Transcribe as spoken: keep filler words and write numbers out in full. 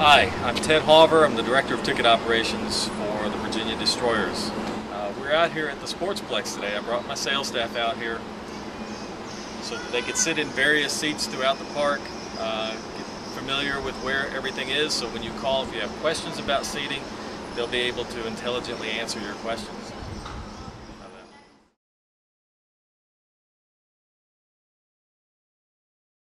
Hi, I'm Ted Hawver. I'm the Director of Ticket Operations for the Virginia Destroyers. Uh, we're out here at the Sportsplex today. I brought my sales staff out here so that they could sit in various seats throughout the park, uh, get familiar with where everything is, so when you call, if you have questions about seating, they'll be able to intelligently answer your questions.